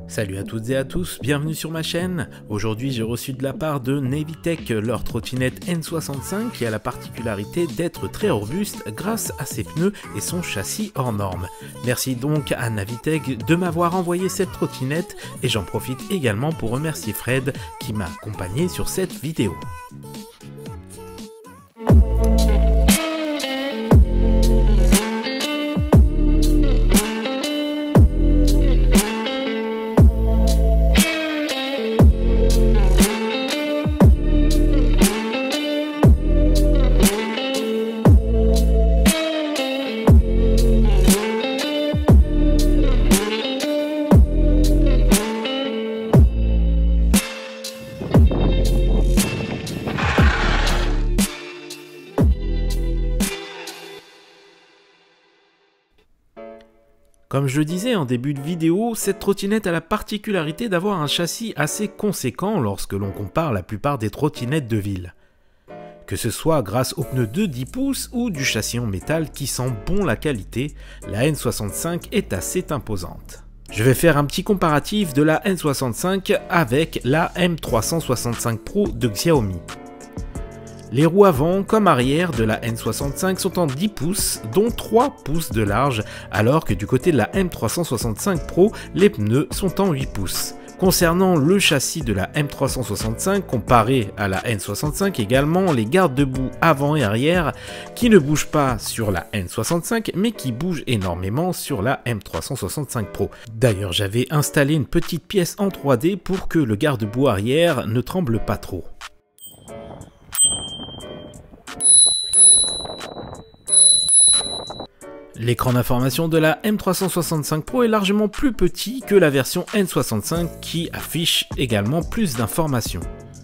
Salut à toutes et à tous, bienvenue sur ma chaîne. Aujourd'hui j'ai reçu de la part de Navitech leur trottinette N65 qui a la particularité d'être très robuste grâce à ses pneus et son châssis hors norme. Merci donc à Navitech de m'avoir envoyé cette trottinette et j'en profite également pour remercier Fred qui m'a accompagné sur cette vidéo. Comme je le disais en début de vidéo, cette trottinette a la particularité d'avoir un châssis assez conséquent lorsque l'on compare la plupart des trottinettes de ville. Que ce soit grâce aux pneus de 10 pouces ou du châssis en métal qui sent bon la qualité, la N65 est assez imposante. Je vais faire un petit comparatif de la N65 avec la M365 Pro de Xiaomi. Les roues avant comme arrière de la N65 sont en 10 pouces, dont 3 pouces de large, alors que du côté de la M365 Pro, les pneus sont en 8 pouces. Concernant le châssis de la M365 comparé à la N65 également, les garde-boue avant et arrière qui ne bougent pas sur la N65 mais qui bougent énormément sur la M365 Pro. D'ailleurs j'avais installé une petite pièce en 3D pour que le garde-boue arrière ne tremble pas trop. L'écran d'information de la M365 Pro est largement plus petit que la version N65 qui affiche également plus d'informations.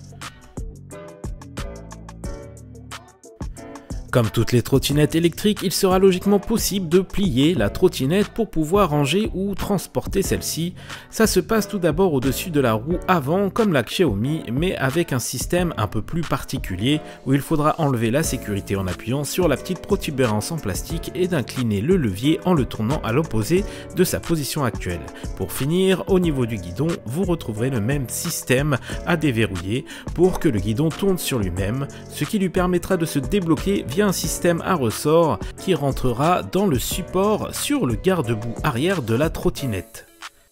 Comme toutes les trottinettes électriques, il sera logiquement possible de plier la trottinette pour pouvoir ranger ou transporter celle-ci. Ça se passe tout d'abord au-dessus de la roue avant comme la Xiaomi, mais avec un système un peu plus particulier où il faudra enlever la sécurité en appuyant sur la petite protubérance en plastique et d'incliner le levier en le tournant à l'opposé de sa position actuelle. Pour finir, au niveau du guidon, vous retrouverez le même système à déverrouiller pour que le guidon tourne sur lui-même, ce qui lui permettra de se débloquer via un système à ressort qui rentrera dans le support sur le garde-boue arrière de la trottinette.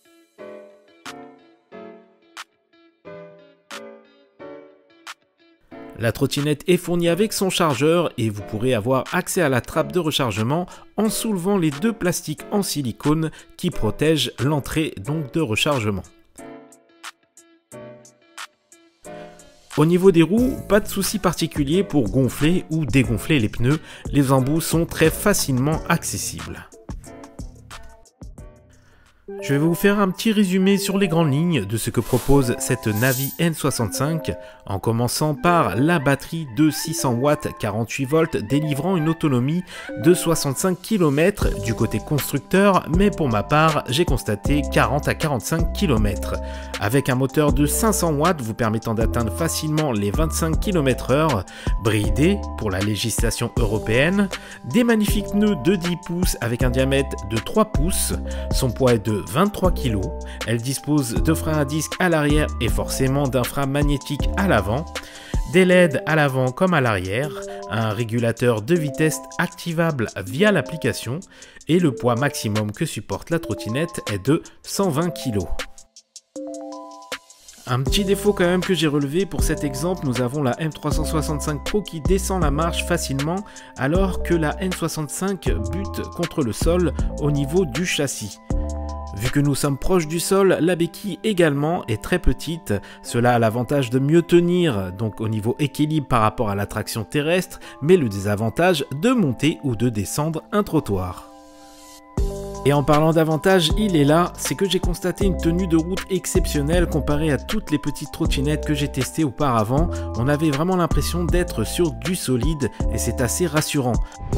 La trottinette est fournie avec son chargeur et vous pourrez avoir accès à la trappe de rechargement en soulevant les deux plastiques en silicone qui protègent l'entrée donc de rechargement. Au niveau des roues, pas de souci particulier pour gonfler ou dégonfler les pneus, les embouts sont très facilement accessibles. Je vais vous faire un petit résumé sur les grandes lignes de ce que propose cette Navi N65, en commençant par la batterie de 600 watts 48 volts délivrant une autonomie de 65 km du côté constructeur, mais pour ma part j'ai constaté 40 à 45 km, avec un moteur de 500 watts vous permettant d'atteindre facilement les 25 km/h, bridé pour la législation européenne, des magnifiques pneus de 10 pouces avec un diamètre de 3 pouces, son poids est de 23 kg, elle dispose de freins à disque à l'arrière et forcément d'un frein magnétique à l'avant, des LED à l'avant comme à l'arrière, un régulateur de vitesse activable via l'application et le poids maximum que supporte la trottinette est de 120 kg. Un petit défaut quand même que j'ai relevé pour cet exemple, nous avons la M365 Pro qui descend la marche facilement alors que la N65 bute contre le sol au niveau du châssis. Vu que nous sommes proches du sol, la béquille également est très petite, cela a l'avantage de mieux tenir donc au niveau équilibre par rapport à la traction terrestre, mais le désavantage de monter ou de descendre un trottoir. Et en parlant d'avantages, il est là, c'est que j'ai constaté une tenue de route exceptionnelle comparée à toutes les petites trottinettes que j'ai testées auparavant. On avait vraiment l'impression d'être sur du solide et c'est assez rassurant.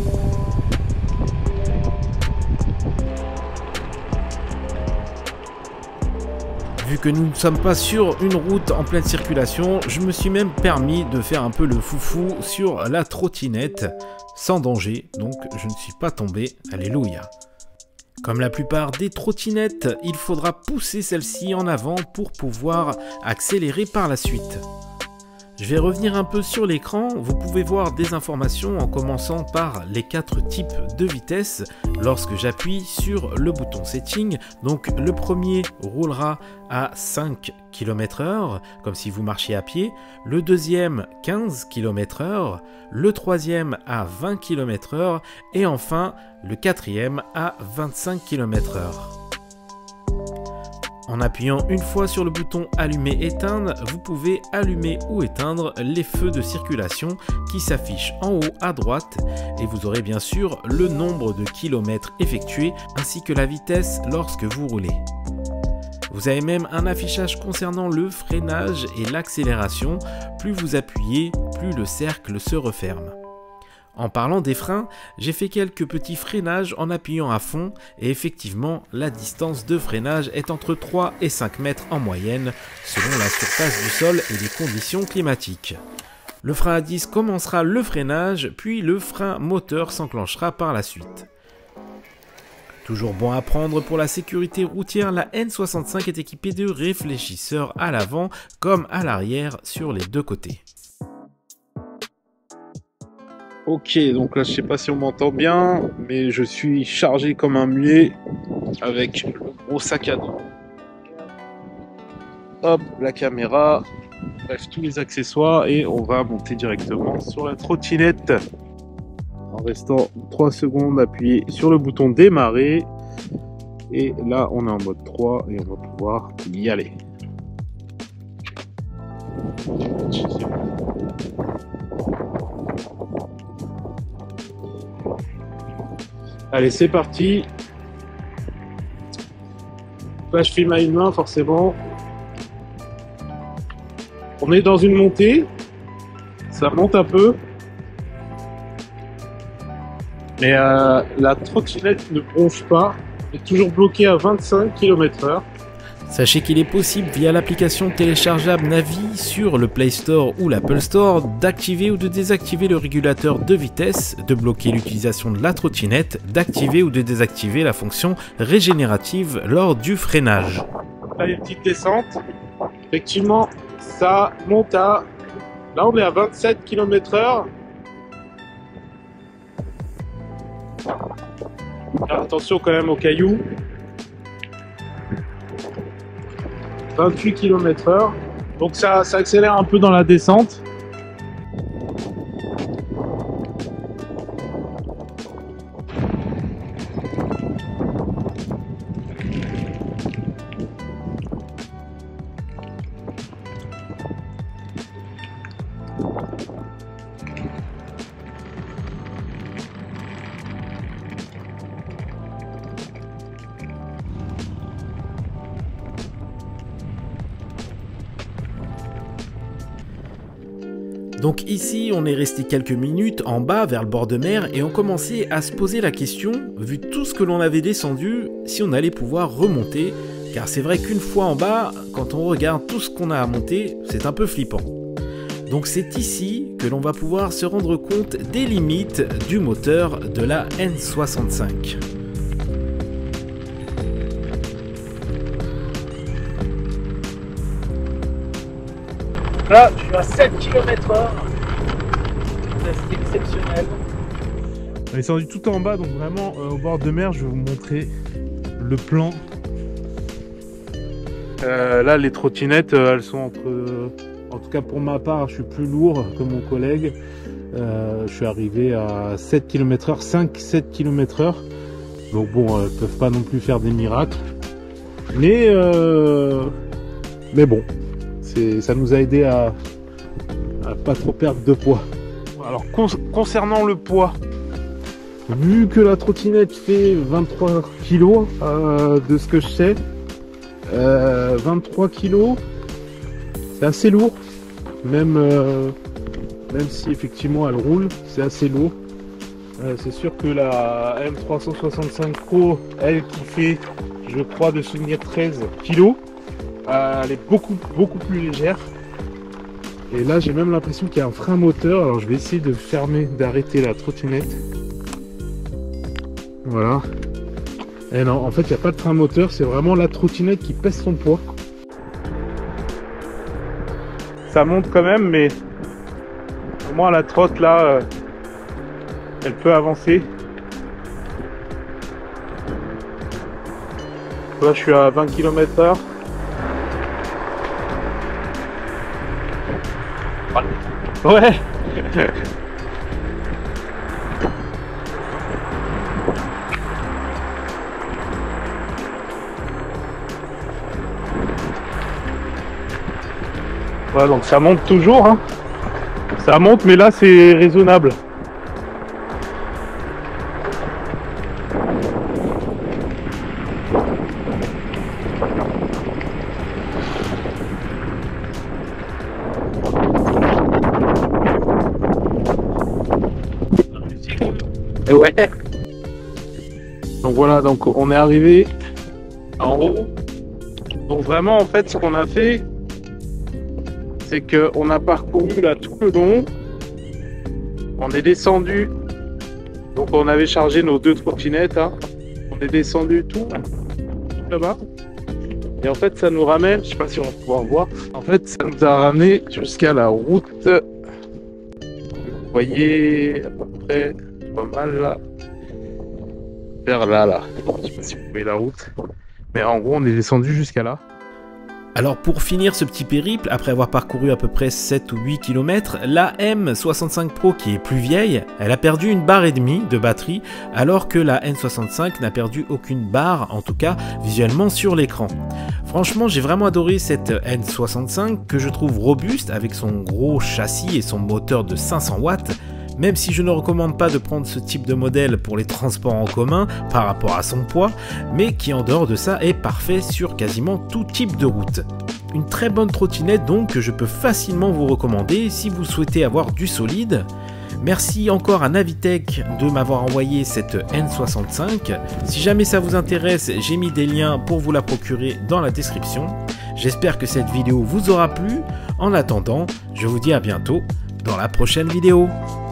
Vu que nous ne sommes pas sur une route en pleine circulation, je me suis même permis de faire un peu le foufou sur la trottinette, sans danger, donc je ne suis pas tombé, alléluia. Comme la plupart des trottinettes, il faudra pousser celle-ci en avant pour pouvoir accélérer par la suite. Je vais revenir un peu sur l'écran, vous pouvez voir des informations en commençant par les 4 types de vitesse lorsque j'appuie sur le bouton setting. Donc le premier roulera à 5 km/h, comme si vous marchiez à pied, le deuxième 15 km/h, le troisième à 20 km/h et enfin le quatrième à 25 km/h. En appuyant une fois sur le bouton allumer-éteindre, vous pouvez allumer ou éteindre les feux de circulation qui s'affichent en haut à droite et vous aurez bien sûr le nombre de kilomètres effectués ainsi que la vitesse lorsque vous roulez. Vous avez même un affichage concernant le freinage et l'accélération. Plus vous appuyez, plus le cercle se referme. En parlant des freins, j'ai fait quelques petits freinages en appuyant à fond et effectivement la distance de freinage est entre 3 et 5 mètres en moyenne selon la surface du sol et les conditions climatiques. Le frein à disque commencera le freinage puis le frein moteur s'enclenchera par la suite. Toujours bon à prendre pour la sécurité routière, la N65 est équipée de réfléchisseurs à l'avant comme à l'arrière sur les deux côtés. Ok, donc là je sais pas si on m'entend bien, mais je suis chargé comme un mulet avec le gros sac à dos. Hop, la caméra, bref tous les accessoires et on va monter directement sur la trottinette. En restant 3 secondes appuyé sur le bouton démarrer et là on est en mode 3 et on va pouvoir y aller. Allez, c'est parti. Là, je filme à une main, forcément. On est dans une montée. Ça monte un peu. Mais la trottinette ne bronche pas. Elle est toujours bloquée à 25 km/h. Sachez qu'il est possible via l'application téléchargeable Navi sur le Play Store ou l'Apple Store d'activer ou de désactiver le régulateur de vitesse, de bloquer l'utilisation de la trottinette, d'activer ou de désactiver la fonction régénérative lors du freinage. Là, les petites descentes. Effectivement, ça monte à... Là, on est à 27 km/h. Attention quand même aux cailloux. 28 km/h, donc ça accélère un peu dans la descente. Donc ici, on est resté quelques minutes en bas vers le bord de mer et on commençait à se poser la question, vu tout ce que l'on avait descendu, si on allait pouvoir remonter, car c'est vrai qu'une fois en bas, quand on regarde tout ce qu'on a à monter, c'est un peu flippant. Donc c'est ici que l'on va pouvoir se rendre compte des limites du moteur de la N65. Là, je suis à 7 km/h. C'est exceptionnel. On est descendu tout en bas, donc vraiment au bord de mer, je vais vous montrer le plan. Là, les trottinettes, elles sont entre... en tout cas pour ma part, je suis plus lourd que mon collègue. Je suis arrivé à 7 km/h, 5-7 km/h. Donc bon, elles peuvent pas non plus faire des miracles. Mais bon. Ça nous a aidé à pas trop perdre de poids. Alors concernant le poids, vu que la trottinette fait 23 kg de ce que je sais, 23 kg, c'est assez lourd, même si effectivement elle roule, c'est assez lourd. C'est sûr que la M365 Pro, elle qui fait, je crois de souvenir, 13 kg, elle est beaucoup plus légère. Et là j'ai même l'impression qu'il y a un frein moteur. Alors je vais essayer de fermer, d'arrêter la trottinette. Voilà. Et non, en fait, il n'y a pas de frein moteur, c'est vraiment la trottinette qui pèse son poids. Ça monte quand même, mais au moins la trotte là, elle peut avancer. Là, je suis à 20 km/h. Ouais. Voilà, donc ça monte toujours, hein. Ça monte, mais là c'est raisonnable. Et ouais. Donc voilà, donc on est arrivé en haut. Donc vraiment, en fait, ce qu'on a fait, c'est qu'on a parcouru là tout le long. On est descendu. Donc on avait chargé nos 2 trottinettes. Hein. On est descendu tout là-bas. Et en fait, ça nous ramène, je sais pas si on va pouvoir voir. En fait, ça nous a ramené jusqu'à la route. Vous voyez à peu près pas mal là. Vers là. Je sais pas si vous voyez la route. Mais en gros, on est descendu jusqu'à là. Alors pour finir ce petit périple, après avoir parcouru à peu près 7 ou 8 km, la M65 Pro qui est plus vieille, elle a perdu 1,5 barre de batterie, alors que la N65 n'a perdu aucune barre, en tout cas visuellement sur l'écran. Franchement, j'ai vraiment adoré cette N65 que je trouve robuste avec son gros châssis et son moteur de 500 watts. Même si je ne recommande pas de prendre ce type de modèle pour les transports en commun par rapport à son poids, mais qui en dehors de ça est parfait sur quasiment tout type de route. Une très bonne trottinette donc que je peux facilement vous recommander si vous souhaitez avoir du solide. Merci encore à Navitech de m'avoir envoyé cette N65. Si jamais ça vous intéresse, j'ai mis des liens pour vous la procurer dans la description. J'espère que cette vidéo vous aura plu. En attendant, je vous dis à bientôt dans la prochaine vidéo.